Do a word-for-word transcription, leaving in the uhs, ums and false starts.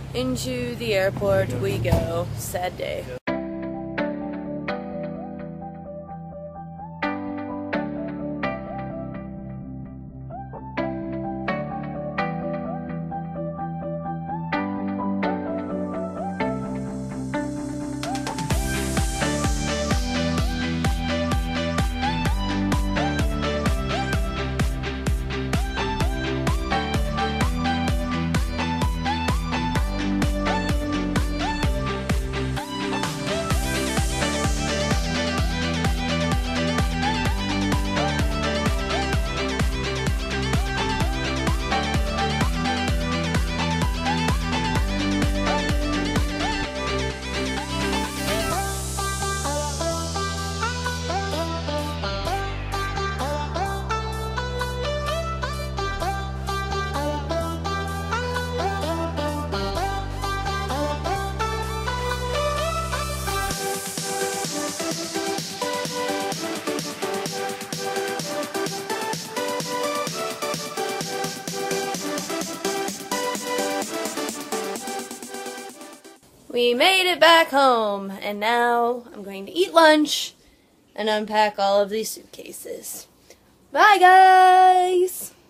into the airport we go. Sad day. We made it back home, and now I'm going to eat lunch and unpack all of these suitcases. Bye, guys!